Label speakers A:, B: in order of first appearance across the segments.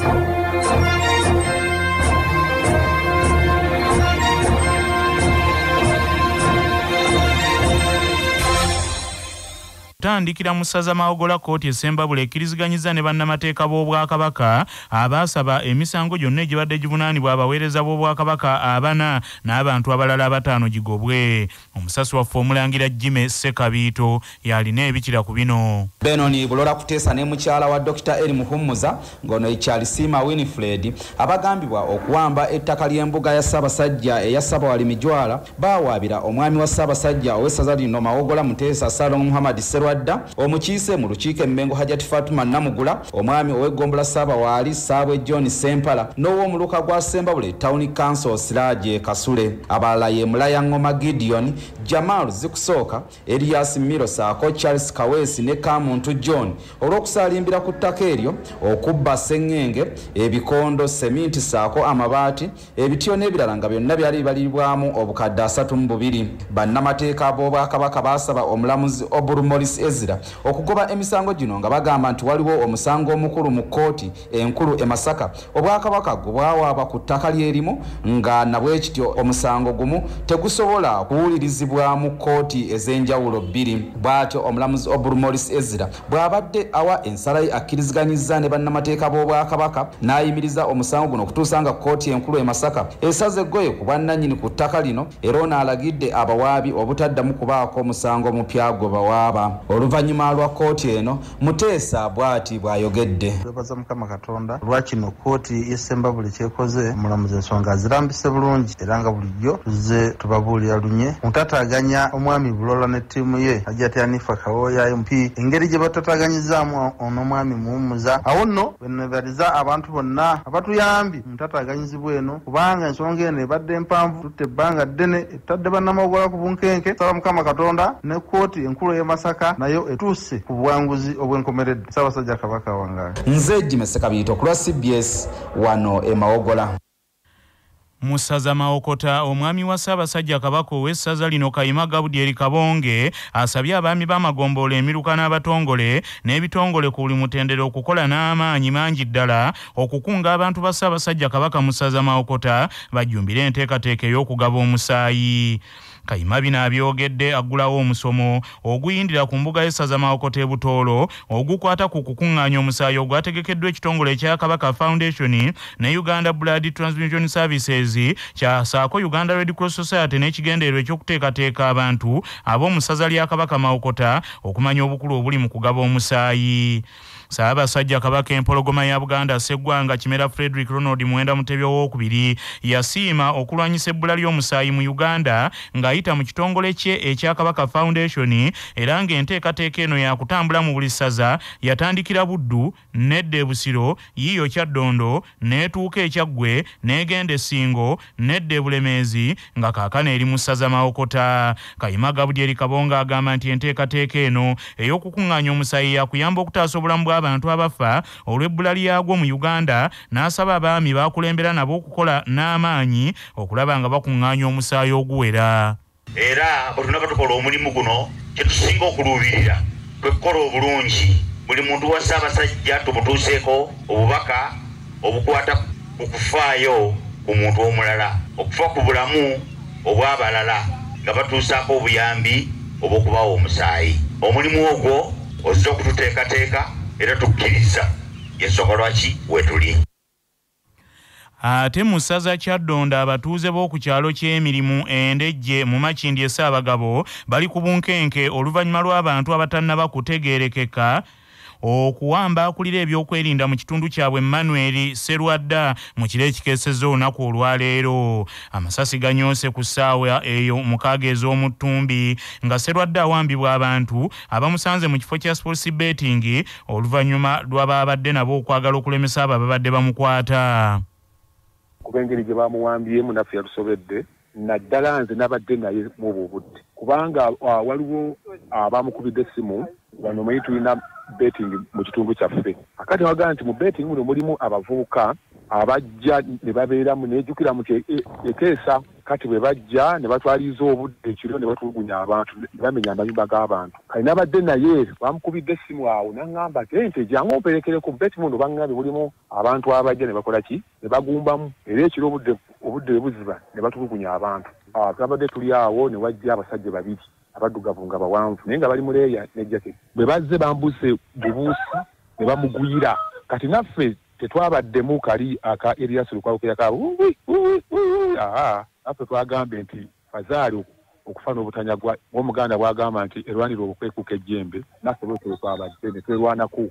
A: Tandikira musaza maogola kooti esembabule ekiriziganyiza ne bannamateeka b'Obwakabaka abaasaba emisango gyonna egibadde givunaanibwa abaweereza b'Obwakabaka abana n'abantu abalala abataano gigobwe. Omusasi waffe omulangira Jime Sekabiito yalina ebikira ku bino.
B: Benoni Bulola Kuteesa ne mukyala wa Dr. Eri Muhumuza ngono ekyali Sima Winifred abagambibwa okuwamba ettaka ly'embuga ya Ssaabasajja eya Ssabawali Mijwala baawaabira omwami wa Ssaabasajja ow'essaza lino Mawogola Muteesa Salom Muhammad Serwadda omukiise mu lukiiko emmengo Hajati Fatuma Namugula omwami ow'eggombola Ssaabawaali Saabwe John Sempala n'ow'omuluka gwa Sembabule Town Council Siraje Kasule. Abalala ye Mulaya Ngoma Gideon, Jamal Zikusooka, Elias Miro Saako, Charles Kawesi ne Kamuntu John olw'okusalimbira ku ttaka eryo okubba sengenge ebikondo seminti saako amabaati ebityo n'ebirala nga byonna byali bibalibwamu obukadde 32. Bannamateeka b'Obwakabaka baasaba omulamuzi Oburu Morris Ezra okugoba emisango gino nga bagamba nti waliwo omusango omukulu mu kkooti enkulu e Masaka Obwakabaka bwawaaba ku ttaka lyerimu nga nabwe kityo omusango gumu tegusobola kuwulirizibwa mu kkooti ez'enjawulo bbiri. Bw'atyo omulamuzi Oburu Morris Ezra bw'abadde awa ensala ye akkiriziganyizza ne bannamateeka b'Obwakabaka n'ayimiriza omusango guno okutuusa nga kkooti enkulu e Masaka esaze eggoye ku bwannannyini ku ttaka lino era onaalagidde abawaabi obutaddamu kubaako omusango omupya gwe bawaaba. Oluvannyuma lwa kkooti eno Muteesa bw'ati bw'ayogedde.
C: Twebaza Mukama Katonda lwakino kkooti y'Essembabule kyekoze omulamuzi ensonga azirambise bulungi era nga bulijjo tuzze tubabuulira lunye mutataganya omwami Bulola ne ttiimu ye Hajati Hanifa Kawoya MP engeri gye batataganyizaamu onomwami Muhumuza awo nno bwenebaliza abantu bonna abatuyambi mutataganyizibwa eno kubanga ensonga eno ebadde mpanvu tutte ebbanga ddene etadde bannamawogola ku bunkenke. Saba Mukama Katonda ne kkooti enkulu y'e Masaka nayo etuuse ku buwanguzi obwenkomeredde. Ssaabasajja Kabaka wange
B: nze Jime Sekabiito ku lwa CBS wano e Mawogola.
A: Musaza Maokota omwami wa Ssaabasajja Kabaka ow'essaza lino Kayima Gabudyeri Kabonge asabye abaami b'amagombolola emiruka n'abatongole n'ebitongole ku buli mutendera okukola n'amaanyi mangi ddala okukunga abantu ba Ssaabasajja Kabaka Musaza Maokota bajjumbire enteekateeka ey'okugaba omusaayi. Kayima bino abyogedde aggulawo omusomo oguyindira ku mbuga y'essaza Maokota e Butoolo ogukwata ku kukuŋŋaanya omusaayi ogwategekeddwa ekitongole ekya Kabaka Foundation ne Uganda Blood Transfusion Services kyasaako Uganda Red Cross Society n'ekigendererwa ekyokuteekateeka abantu ab'omusaza lya Kabaka Maokota okumanya obukulu obuli mu kugaba omusaayi. Ssaabasajja Kabaka empologoma ya Buganda Sseggwanga Kimera Frederick Ronald Mwenda Mutebya owookubiri yasiima okulwanyisa ebbula ly'omusaayi mu Uganda ng'ayita mu kitongole kye ekya Kabaka Foundation era ng'enteekateeka eno yakutambula mu buli ssaza yatandikira Buddu n'edda e Busiro yiiyo Kyaddondo n'etuuka e Kyaggwe n'egenda e Ssingo n'edda e Bulemeezi nga kaakano eri mu ssaza Maokota. Kayima Gabudyeri Kabonge agamba nti enteekateeka eno ey'okukuŋŋaanya omusaayi yakuyamba okutaasa obulamu bw'abantu abafa olw'ebbula lyagwo mu Uganda n'asaba abaami bakulembera nabo okukola n'amaanyi okulaba nga bakuŋŋaanya omusaayi oguwera.
D: Era bwe tunaba tukola omulimu guno kye tusinga okuluubirira kwe kukola obulungi buli muntu wa Ssaabasajja tumutuuseeko obubaka obukwata ku kufaayo ku muntu omulala okufa ku bulamu obw'abalala nga batuusaako obuyambi obw'okubawa omusaayi. Omulimu ogwo ozze okututeekateeka era tukkiriza yensonga lwaki wetuli.
A: Ate mu ssaza Kyaddondo abatuuze b'oku kyalo ky'emirimu Endejje mu Makindye Ssaabagabo bali ku bunkenke oluvannyuma lw'abantu abatannaba kutegeerekeka okuwamba akulira ebyokwerinda mu kitundu kyabwe Emmanuel Serwadda mu kiro ekikeesezza olunaku olwaleero. Amasasi ganyoose ku ssaawa eyo mukaaga ez'omu Ttumbi nga Serwadda awambibwa abantu abamusanze mu kifo kya sports betting oluvannyuma lw'ababadde nabo okwagala okulemesa abo ababadde bamukwata.
E: Kuba engeri gye bamuwambyemu naffe yalusobedde naddala nze nabadde naye mu obudde kubanga waliwo abamukubidde essimu wano manyi tulina betting mu kitundu kyaffe akati wagaa nti mu betting muno mulimu abavubuka abajja ne babeeramu nejjukira mu ekeesa kati bwe bajja ne batwaliza obudde ekiro ne batulugunya abantu ne bamenya amayumba g'abantu kali n'abadde naye bamukubidde essimu awo n'aŋŋamba nti ente jangu omperekereko Betmundo baŋŋambye bulimu abantu abajja ne bakola ki ne bagumbamu era ekiro obudde buziba ne batulugunya abantu twabadde tuli awo ne wajja abasajja babiri abaddugavu nga bawanvu naye nga bali mu leeya ne jaketi bwe bazze bambuse bubuusi ne bamugwira kati naffe tetwabaddemu kali aka Elias Lukwakira ka naffe twagambe nti fazaali okufa n'obutanya bw'Omuganda bwagamba nti erwanira obukwekuka ejjembe naffe bwe twabadde ne twerwanako.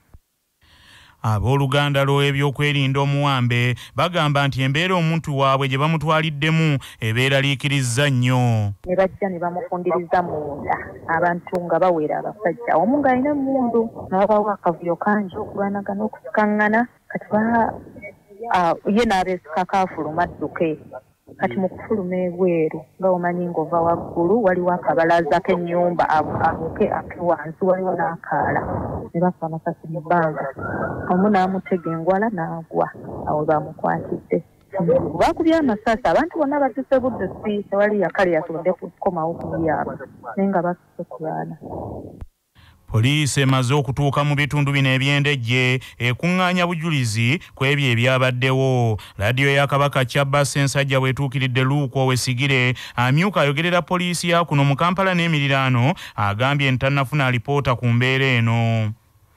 A: Abooluganda lw'ebyokwerinda omuwambe bagamba nti embeera omuntu waabwe gye bamutwaliddemu ebeeraliikirizza nnyo.
F: Ne bajja ne bamufundiriza munda abantu nga bawera abasajja omu ng'alina emmundu n'abawo akavuyo kangi okulwanagana okusikangana kati ye n'abeesika afuluma adduke kati mu kufuluma ebweru nga omanyi ng'ova waggulu waliwo akabalaza k'ennyumba abuke akewansi waliwo n'akaala ne bafa amasasi mu bbanga omu n'amutega engwala n'agwa awo bamukwatidde bakubye amasasi abantu bonna batuse budde si tewali yakale yasobodde kukomawo kubyabo naye nga basuse kulwana.
A: Poliisi emaze okutuuka mu bitundu bino eby'endejje ekuŋŋaanya bujulizi ku ebyo ebyabaddewo. Laadiyo ya Kabaka Kyabba Ssensajja bwetuukiridde Luuko Wesigire amyuka ayogerera poliisi ya kuno mu Kampala n'emiriraano agambye ntannafuna alipoota ku mbeera eno.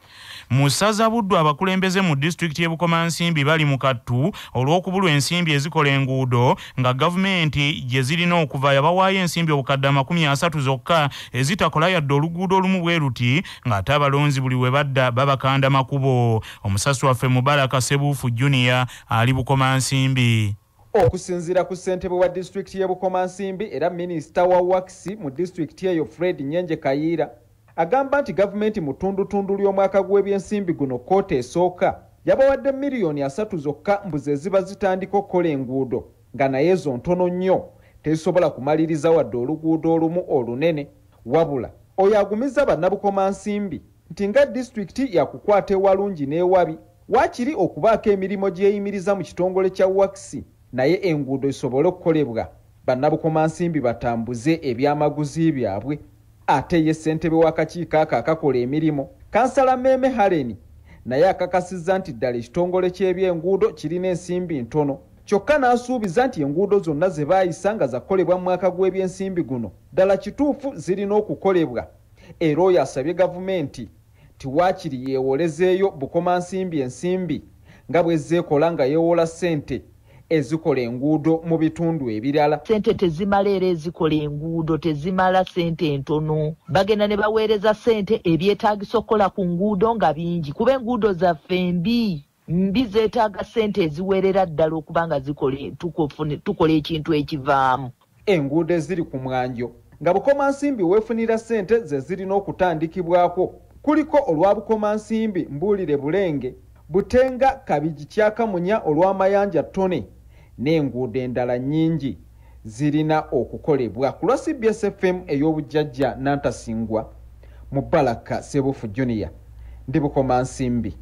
A: Mu ssaza Buddu abakulembeze mu disitulikiti y'e Bukomansimbi bali mu kattu olw'okubulwa ensimbi ezikola enguudo nga gavumenti gye zirina okuva yabawaayo ensimbi obukadde 30 zokka ezitakola yadde oluguudo olumu bwe ruti ng'ate abalonzi buli we badda babakanda makubo. Omusasi waffe Mubaraka Sebuufu Junior ali Bukomansimbi.
G: Okusinziira ku ssentebe wa disitulikiti y'e Bukomansimbi era minisita wa wakisi mu disitulikiti eyo Fred Nyenje Kayiira agamba nti gavumenti mu tundutundu ly'omwaka gw'ebyensimbi guno koota esooka yabawadde miliyoni 3 zokka mbuze eziba zitandika okukola enguudo nga naye ezo ntono nnyo tezisobola kumaliriza wadde oluguudo olumu olunene wabula oyo agumiza bannabukomansimbi nti nga disitulikiti yakukwata ewalungi n'ewabi waakiri okubaako emirimu gyeyimiriza mu kitongole kya wakisi naye enguudo zisobole okukolebwa bannabukomansimbi batambuze ebyamaguzi byabwe. Ate ye ssentebe w'akakiiko ako akakola emirimu kansala Meme Hareni naye akakasizza nti ddala ekitongole ky'ebyenguudo kirina ensimbi ntono kyokka n'asuubiza nti enguudo zonna ze baayisa nga zakolebwa mu mwaka gw'ebyensimbi guno ddala kituufu zirina okukolebwa era oyo asabye gavumenti ti waakiri yeewolezeeyo Bukomansimbi ensimbi nga bwe zeekola nga yeewola ssente ezikola enguudo mu bitundu ebirala.
H: Sente tezimala era ezikola enguudo tezimala sente ntono. Bagenda ne baweereza sente ebyetaagisa okukola ku nguudo nga bingi kuba enguudo zaffe mbi zeetaaga sente eziwerera ddala okuba nga tukola ekintu ekivaamu.
G: Enguudo eziri ku mwanjo nga Bukomansimbi weefunira sente ze zirina okutandikibwako kuliko olwa Bukomansimbi Mbuulire Bulenge Butenga Kabiji Kyakamunya olw'amayanja ttone n'enguudo endala nnyingi zirina okukolebwa. Ku lwa CBS FM ey'obujjajja Nantasingwa Mubaraka Sebuufu Junior ndi Bukomansimbi.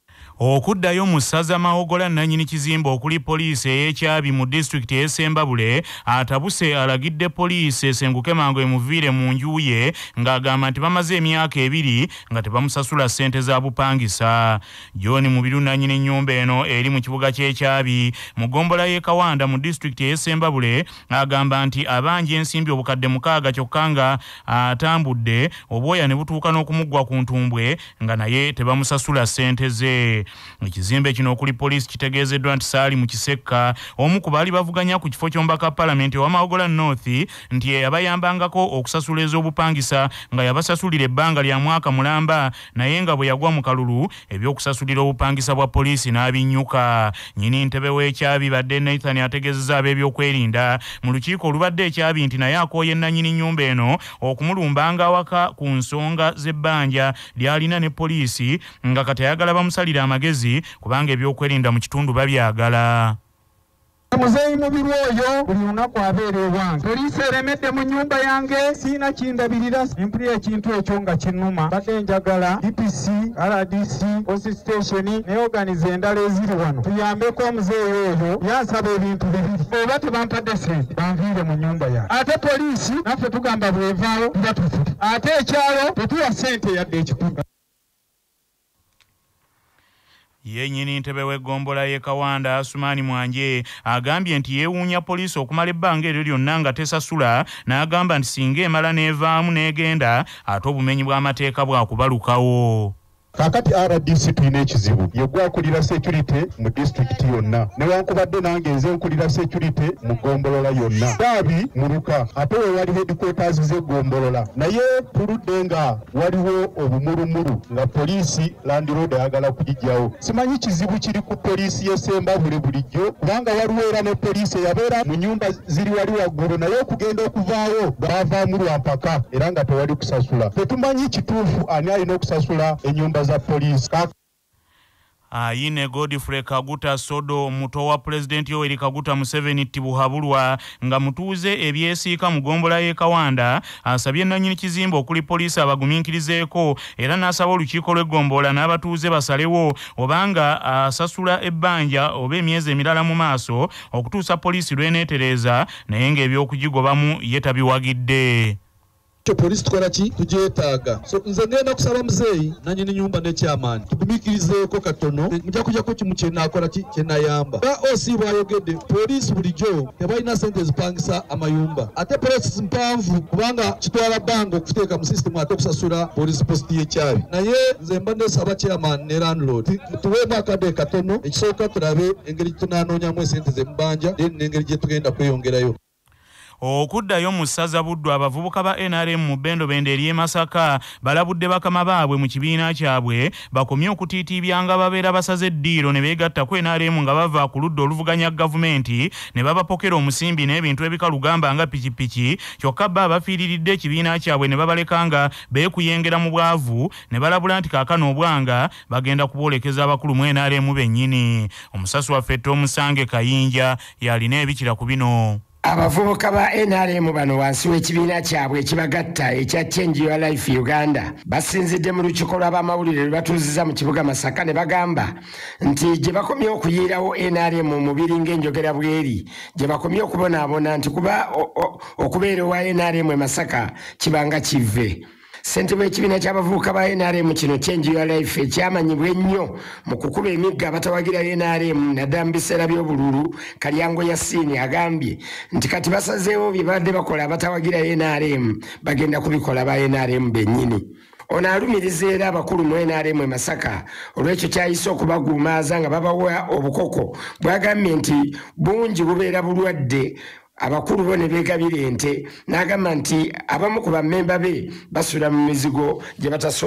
A: Okuddayo mu ssaza Mawogola nannyini kizimbe okuli poliisi ey'ekyabi mu disitulikiti y'e Ssembabule atabuse alagidde poliisi esenguke mangu emuviire mu nju ye ng'agamba nti bamaze emyaka 2 nga tebamusasula ssente za bupangisa. John Mubiru nannyini nnyumba eno eri mu kibuga ky'ekyabi mu gombola y'e Kawanda mu disitulikiti y'e Ssembabule agamba nti abanja ensimbi obukadde 6 kyokka nga atambudde obwoya ne butuuka n'okumuggwa ku ntumbwe nga naye tebamusasula ssente ze. Ekizimbe kino okuli poliisi kitegeezeddwa nti saali mu kisekka omu ku baali bavuganya ku kifo ky'omubaka Palamenti owa Mawogola North nti yabayambangako okusasula ez'obupangisa nga yabasasulira ebbanga lya mwaka mulamba naye nga bwe yagwa mu kalulu ebyokusasulira obupangisa bwa poliisi n'abinnyuka. Nnyini ntebe w'ekyabi badde Nathan ategeezezza ab'ebyokwerinda mu lukiiko olubadde ekyabi nti naye akooye nannyini nnyumba eno okumulumbanga awaka ku nsonga z'ebbanja ly'alina ne poliisi nga kati ayagala bamusalira amagezi kubanga ebyokwerinda mu kitundu babyagala.
I: Muzeyi mubiru oyo buli lunaku abeera ewange. Poliisi eremedde mu nnyumba yange siina kindabirira empulira ekintu ekyo nga kinnuma. Badde njagala DPC, RDC, Post Station ne organize endala eziri wano tuyambeko omuzeeyi oyo yansaba ebintu bibiri. Oba tebampadde sente banviire mu nnyumba yange. Ate poliisi naffe tugamba bwevaawo tuba tufute. Ate ekyalo tetuwa sente yadde ekikumi.
A: Yennyini ntebe w'eggombolola y'e Kawanda Asumani Mwanje agambye nti yeewuunya poliisi okumala ebbanga eryo lyonna nga tesasula, n'agamba nti singa emala n'evaamu n'egenda ate obumenyi bw'amateeka bwakubalukawo.
J: Kakati RDC tulina ekizibu yegwakulira security mu district yonna newankubadde nange nze nkulira security mu ggombolola yonna Dabi muluka ate wali headquarters z'eggombolola naye tuludde nga waliwo obumulumulu nga poliisi Land Road ayagala kugijjawo. Simanyi kizibu kiri ku poliisi y'Essemba bulijjo kubanga waliwo era ne poliisi eyabeera mu nyumba ziri wali waggulu naye okugenda okuvaayo baavaamu lwampaka era nga tewali kusasula. Tetumanyi kituufu ani alina okusasula ennyumba za police.
A: Ayine Godfrey Kaguta Sodo muto wa President Yoweri Kaguta Museveni tibuhabulwa nga mutuuze ebyesiika mu ggombolola y'e Kawanda asabye nannyini kizimbe okuli poliisi abagumiikirizeeko era n'asaba olukiiko lw'eggombolola n'abatuuze basalewo obanga asasula ebbanja oba emyezi emirala mu maaso okutuusa poliisi lw'eneetereza naye ng'ebyokugigobamu ye tabiwagidde.
K: Polisi tukola ki tujeetaaga. So nze ngenda kusaba muzeeyi nannyini nyumba n'ekyamaanyi tugumikirizeeko katono mujja kujjako kimu kyenaakola ki kyenayamba. OC bw'ayogedde poliisi bulijjo tebalina ssente ezipangisa amayumba ate poliisi mpanvu kubanga kitwala bbanga okuteeka mu sisitemu ate okusasula poliisi positi y'ekyabi. Naye nze mba ndesaba chairman ne landlord tuweemu akadde katono ekisooka tulabe engeri tunaanoonyamu esente z'emmubanja n'engeri gye tugenda kweyongerayo.
A: Okuddayo mu ssaza Buddu abavubuka ba NRM mu Bendobende eri Masaka balabudde bakama baabwe mu kibiina kyabwe bakomye okutiitiibyanga babeera basaze eddiiro ne beegatta ku NRM nga bava ku ludda oluvuganya gavumenti ne babapokera omusimbi n'ebintu ebikalugamba nga pikipiki kyokka bba bafiiriridde ekibiina kyabwe ne babalekanga beekuyengera mu bwavu ne balabula nti kaakano obwanga bagenda kubwolekeza abakulu mu NRM bennyini. Omusasi waffe Omusange Kayinja yalina ebikira ku bino.
L: Abavubuka ba NRM bano wansi w'ekibiina kyabwe ekibagatta ekya Change Your Life Uganda basinzidde mu lukiiko lw'abamawulire lwe batuuziza mu kibuga Masaka ne bagamba nti gye bakomye okuyiirawo NRM mubiri ng'enjogera bweri gye bakomye okubonaabona nti kuba okubeera owa NRM e Masaka kibanga kive. Ssentebe w'ekibiina ky'abavubuka ba NRM kino Change Your Life ekyamanyibwa ennyo mu kukuba emigga abatawagira NRM naddala mu biseera by'obululu Kalyango Yasini agambye nti kati basazeewo bye badde bakola abatawagira NRM bagenda kubikola ba NRM bennyini. Ono alumiriza era abakulu mu NRM e Masaka olw'ekyo kyayise okubaguumaaza nga babawa obukoko bwagambye nti bungi bubeera bulwadde abakulu bo ne beegabira ente n'agamba nti abamu ku bammemba be basula mu mizigo gye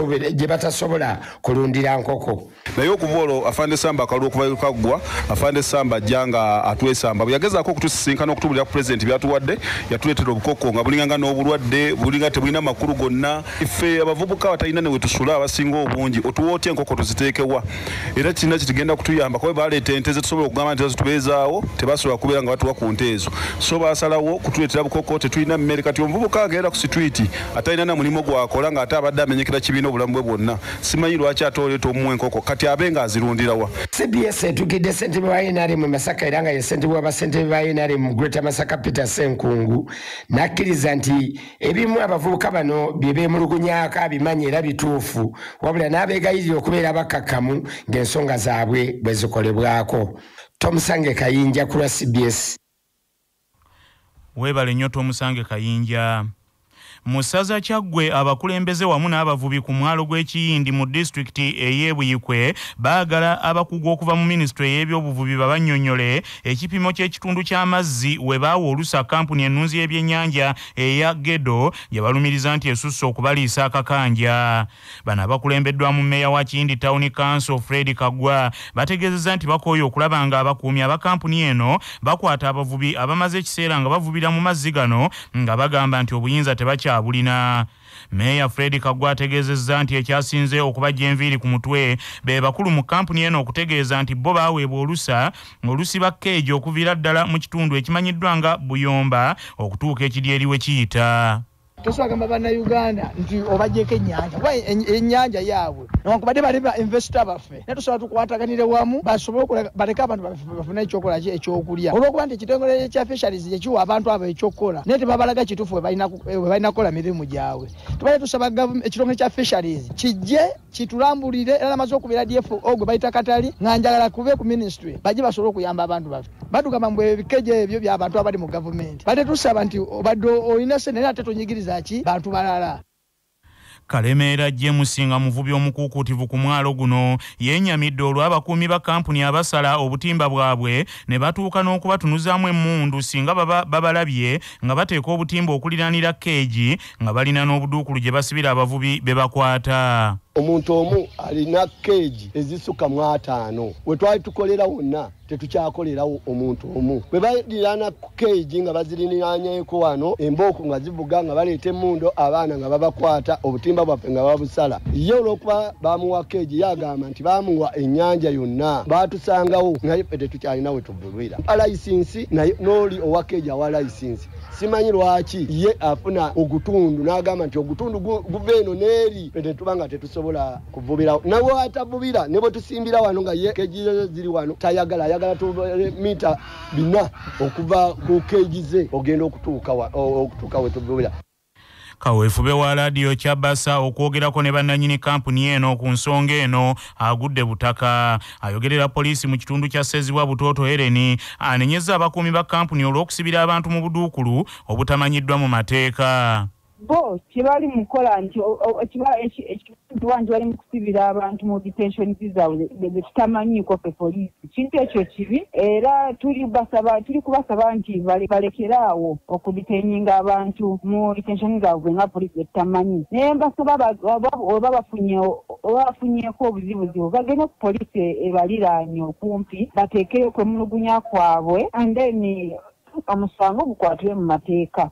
L: batasobola kulundira nkoko.
M: Naye okuva olwo Afande Samba akalulu okuva kaggwa Afande Samba ajjanga atwesamba bwe yagezaako okutusisinkana okutubulira ku pulezidenti byatuwadde yatuleetera obukoko nga bulinganga n'obulwadde bulinga tebulina makulu gonna. Iffe abavubuka batalina ne we tusula abasinga obungi otuwa otya enkoko tuziteekewa era kirina kitugenda kutuyamba kuba baleeta ente ze tusobola okugamba nti zitubeezaawo tebasobola kubeera nga batuwa ku nte ezo. So basalawo kutuleetera bukoko tetulina mmere kati omuvubuka agenda ku sitwiti atalina na mulimu gwakola nga ate abadde amenyekera kibiina obulamu bwe bwonna. Simanyi lwaki ate oleeta omuwa enkoko kati abe nga azirundirawa.
L: CBS etugidde ssentebe wa NRM e Masaka era nga ye ssentebe w'abasentebe ba NRM mu Greater Masaka Peter Senkungu n'akkiriza nti ebimu abavubuka bano bye beemulugunyaako abimanyi era bituufu wabula n'abeegayirira okubeera bakakkamu ng'ensonga zaabwe bwe zikolebwako. Tomusange Kayinja ku lwa CBS.
A: Webale nnyo Tomusange Kayinja. Mu ssaza Kyaggwe abakulembeze wamu n'abavubi ku mwalo gw'Ekiyindi mu disitulikiti ey'Ebuyikwe baagala abakugu okuva mu minisitule y'ebyobuvubi babannyonnyole ekipimo ky'ekitundu ky'amazzi we baawa olusa kampuni ennunzi y'ebyennyanja eya Gedo gye balumiriza nti esusse okubaliisa akakanja. Bano abakulembeddwamu mmeeya wa Kiyindi Town Council Fred Kaggwa bategeezezza nti bakooye okulaba nga abakuumi aba kampuni eno bakwata abavubi abamaze ekiseera nga bavubira mu mazzi gano nga bagamba nti obuyinza tebakya bulina. Meya Fred Kagwa ategeezezza nti ekyasinze okubajja enviiri ku mutwe be bakulu mu kampuni eno okutegeeza nti bo baaweebwa olusiba keegi okuviira ddala mu kitundu ekimanyiddwa nga Buyomba okutuuka ekidyeri we kiyita.
N: Tosagamba bana Uganda nti obajjeko ennyanja kuba ennyanja yaabwe newankubadde bali ba investor baffe naye tusobola tukwataganire wamu basobole baleka abantu bafune ekyokola ekyokulya olwokuba nti ekitongole kya fisheries ekiwa abantu abo ekyokukola naye tebabalaga kituufu we balina kukola mirimu gyabwe. Tubale tusaba ekitongole kya fisheries kijje kitulambulire era namaze okubira DFO gwe bayita Katali nga njagala kube ku ministry bajje basobole okuyamba abantu baffe batugamba mbu ebikeje ebyo by'abantu abali mu gavumenti bate tusaba nti obadde olina sente naye ate tonyigiriza bantu balala.
A: Kalemeera James nga muvubi omukuukutivu ku mwalo guno yennyamidde olw'abakuumi ba kampuni abasala obutimba bwabwe ne batuuka n'okubatunuzaamu emmundu singa babalabye nga bateeka obutimba okuliranira keegi nga balina n'obuduukulu gye basibira abavubi be bakwata.
O: Omuntu omu alina keegi ezisuka mu 5 we twali tukolera wonna tetukyakolerawo omuntu omu bwe balirana ku keegi nga bazirinanyeeko wano embooko nga zivuga nga baleeta emmundo abaana nga babakwata obutimba bwaffe nga babusala ye olw'okuba bamuwa keegi yagamba nti bamuwa ennyanja yonna baatusangawo naye ffe tetukyalina we tuvulwira alayisinsi naye n'oli owa keegi awa layisinsi simanyi lwaki ye afuna ogutundu n'agamba nti ogutundu guva eno n'eri ffe tetuba nga tetusobola kuvubirawo nawe atavubira ne bwe tusimbira wano nga ye keegi ziri wano tayagala tubale mita 4 okuva ku keegi ze ogenda okutuuka we tuvubira.
A: Kaweefube wa laadiyo Kyabasa okwogerako ne bannannyini kampuni eno ku nsonga eno agudde butaka. Ayogerera poliisi mu kitundu kya Sezibwa Butooto Ereni anenyezza abakuumi ba kampuni olw'okusibira abantu mu buduukulu obutamanyiddwa mu mateeka.
P: Bo kibali mukola nti ekitundu wangi bali mu kusibira abantu mu detention zaabwe bekitamanyiiko ffe poliisi kintu ekyo kibi era tuli kubasaba nti balekeraawo okudetaininga abantu mu detention zaabwe nga poliisi bekitamanyi naye mbasaba oba bafunyeeko obuzibuzibu bagende ku poliisi ebaliraanye okumpi bateekeyo kwemulugunya kwabwe and then omusango gukwatibwe mu mateeka.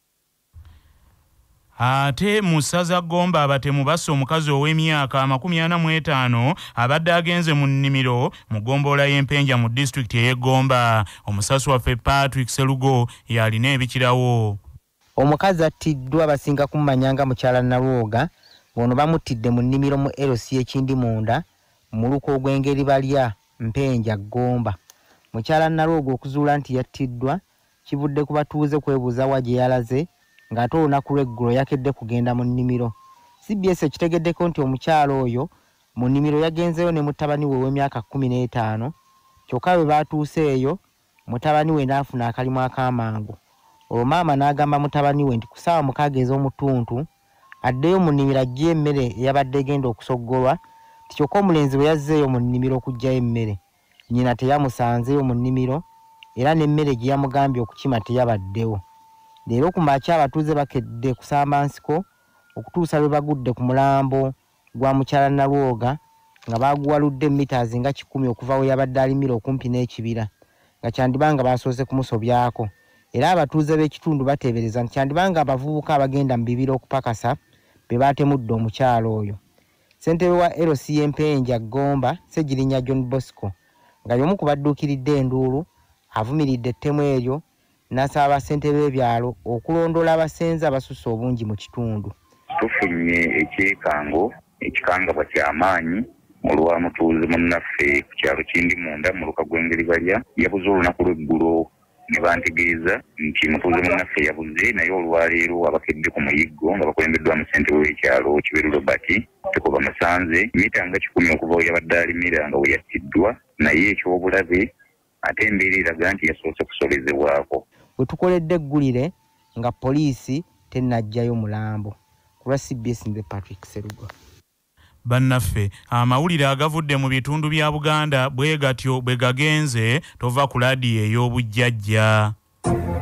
A: Ate mu ssaza Gomba abatemu basse omukazi ow'emyaka 45 abadde agenze mu nnimiro mu ggombolola y'Empenja mu disitulikiti ey'Egomba. Omusasi waffe Patrick Serugo yalina ebikirawo.
Q: Omukazi attiddwa basinga kumumanyanga mukyala Nalwoga ono bamutidde mu nnimiro mu LC ekindi munda mu luko ogw'engeri balya Mpenja Gomba. Mukyala Nalwoga okuzuula nti yattiddwa kivudde ku batuuze kwebuuza wa gye yalaze ng'ate olunaku lw'eggulo yakedde kugenda mu nnimiro. CBS ekitegeddeko nti omukyalo oyo mu nnimiro yagenzeyo ne mutabani we w'emyaka 15 kyokka bwe baatuuse eyo mutabani we n'afuna akalimu ak'amangu. Olwo maama n'agamba mutabani we nti ku ssaawa 6 ez'omutuntu addeyo mu nnimiro ajje emmere eyabadde egenda okusoggolwa ti kyokka omulenzi bwe yazzeeyo mu nnimiro okuggyayo emmere nnyina teyamusanzeyo mu nnimiro era n'emmere gye yamugambye okukima teyabaddewo. Leero ku makya abatuuze bakedde kusamba nsiko okutuusa lwe bagudde ku mulambo gwa mukyala Nalwoga nga baguwaludde meters nga 10 okuva we yabadde alimira okumpi n'ekibira nga kyandibanga basoose kumusobyako. Era abatuuze b'ekitundu bateebereza nti kyandibanga abavubuka abagenda mu bibira okupakasa be baatemudde omukyalo oyo. Ssentebe wa LC Empenja Gomba Ssegirinya John Bosco nga y'omu ku badduukiridde enduulu avumiridde ettemu eryo n'asaba ssentebe b'ebyalo okulondoola abasenze abasusse obungi mu kitundu.
R: Tufunye ekikangabwa ky'amaanyi olwa mutuuze munnaffe ku kyalo kindi munda mu luka gw'engeri balya yabuze olunaku lw'eggulo ne bantegeeza nti mutuuze munnaffe yabuze naye olwaleero abakedde ku muyiggo nga bakulembeddwa mu ssentebe w'ekyalo Kiberu Robert teko bamusanze mita nga 10 okuva we yabadde alimira nga we yattiddwa naye ekyobulabe ate embeera eraga nti yasoose kusolezebwako.
Q: We tukoledde eggulire nga poliisi tennajjayo mulambo. Ku lwa CBS nze Patrick Serugo.
A: Bannaffe amawulire agavudde mu bitundu bya Buganda bwe gatyo bwe gagenze tova ku laadiyo ey'obujjajja.